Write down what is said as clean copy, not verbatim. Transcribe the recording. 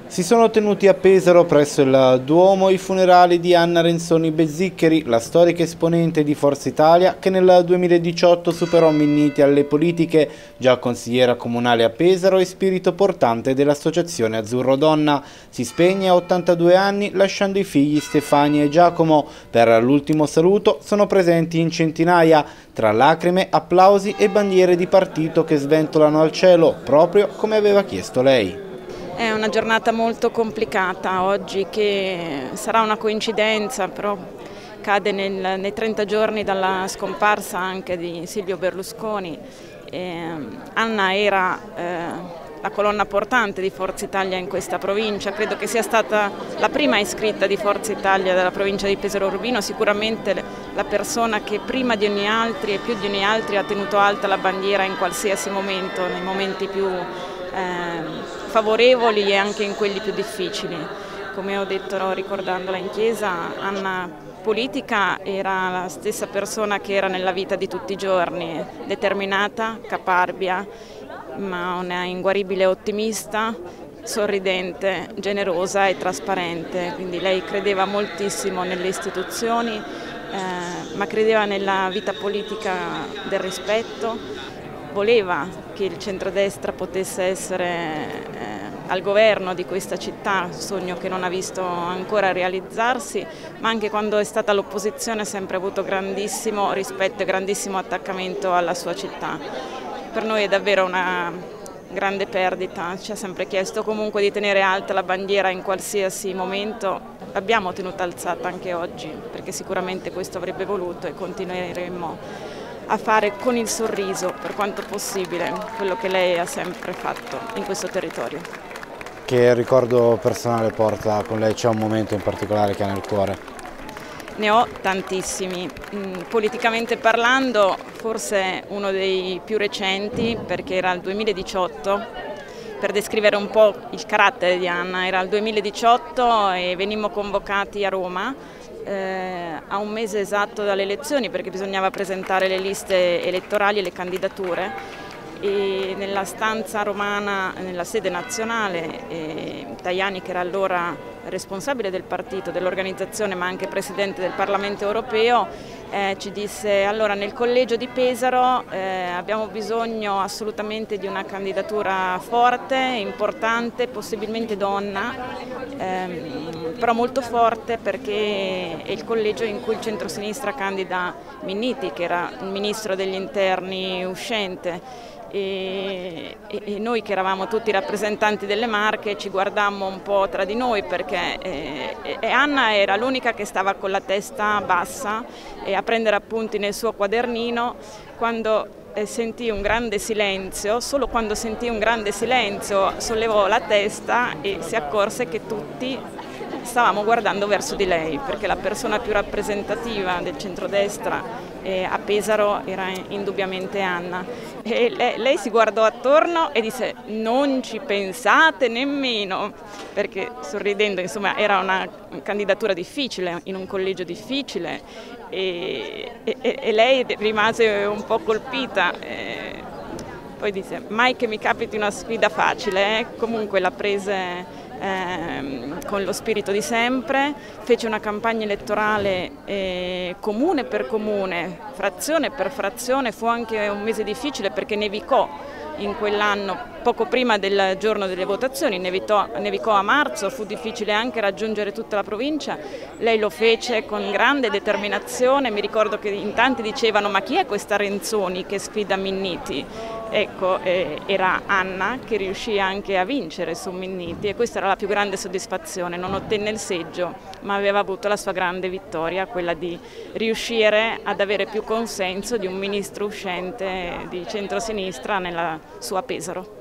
Si sono tenuti a Pesaro presso il Duomo i funerali di Anna Renzoni Bezziccheri, la storica esponente di Forza Italia che nel 2018 superò Minniti alle politiche, già consigliera comunale a Pesaro e spirito portante dell'associazione Azzurro Donna. Si spegne a 82 anni lasciando i figli Stefania e Giacomo. Per l'ultimo saluto sono presenti in centinaia, tra lacrime, applausi e bandiere di partito che sventolano al cielo, proprio come aveva chiesto lei. È una giornata molto complicata oggi, che sarà una coincidenza, però cade nei 30 giorni dalla scomparsa anche di Silvio Berlusconi. Anna era la colonna portante di Forza Italia in questa provincia, credo che sia stata la prima iscritta di Forza Italia della provincia di Pesaro Urbino, sicuramente la persona che prima di ogni altro e più di ogni altro ha tenuto alta la bandiera in qualsiasi momento, nei momenti più favorevoli e anche in quelli più difficili. Come ho detto ricordandola in chiesa, Anna politica era la stessa persona che era nella vita di tutti i giorni, determinata, caparbia, ma una inguaribile ottimista, sorridente, generosa e trasparente. Quindi lei credeva moltissimo nelle istituzioni, ma credeva nella vita politica del rispetto. Voleva che il centrodestra potesse essere al governo di questa città, sogno che non ha visto ancora realizzarsi, ma anche quando è stata all'opposizione ha sempre avuto grandissimo rispetto e grandissimo attaccamento alla sua città. Per noi è davvero una grande perdita, ci ha sempre chiesto comunque di tenere alta la bandiera in qualsiasi momento, l'abbiamo tenuta alzata anche oggi, perché sicuramente questo avrebbe voluto e continueremo a fare con il sorriso, per quanto possibile, quello che lei ha sempre fatto in questo territorio. Che ricordo personale porta con lei? C'è un momento in particolare che ha nel cuore? Ne ho tantissimi. Politicamente parlando, forse uno dei più recenti, perché era il 2018, per descrivere un po' il carattere di Anna, era il 2018 e venimmo convocati a Roma a un mese esatto dalle elezioni, perché bisognava presentare le liste elettorali e le candidature, e nella stanza romana, nella sede nazionale, Tajani, che era allora responsabile del partito, dell'organizzazione ma anche presidente del Parlamento europeo, ci disse: allora nel collegio di Pesaro abbiamo bisogno assolutamente di una candidatura forte, importante, possibilmente donna, però molto forte, perché è il collegio in cui il centrosinistra candida Minniti, che era il ministro degli interni uscente. E noi, che eravamo tutti rappresentanti delle Marche, ci guardammo un po' tra di noi, perché Anna era l'unica che stava con la testa bassa e a prendere appunti nel suo quadernino. Quando sentì un grande silenzio, solo quando sentì un grande silenzio sollevò la testa e si accorse che tutti stavamo guardando verso di lei, perché la persona più rappresentativa del centrodestra a Pesaro era indubbiamente Anna. E lei si guardò attorno e disse: non ci pensate nemmeno, perché, sorridendo, insomma, era una candidatura difficile, in un collegio difficile, e lei rimase un po' colpita. Poi disse: mai che mi capiti una sfida facile, comunque la prese con lo spirito di sempre, fece una campagna elettorale comune per comune, frazione per frazione. Fu anche un mese difficile perché nevicò in quell'anno, poco prima del giorno delle votazioni, nevicò a marzo, fu difficile anche raggiungere tutta la provincia. Lei lo fece con grande determinazione. Mi ricordo che in tanti dicevano: ma chi è questa Renzoni che sfida Minniti? Ecco, era Anna che riuscì anche a vincere su Minniti, e questa era la più grande soddisfazione. Non ottenne il seggio, ma aveva avuto la sua grande vittoria, quella di riuscire ad avere più consenso di un ministro uscente di centrosinistra nella sua Pesaro.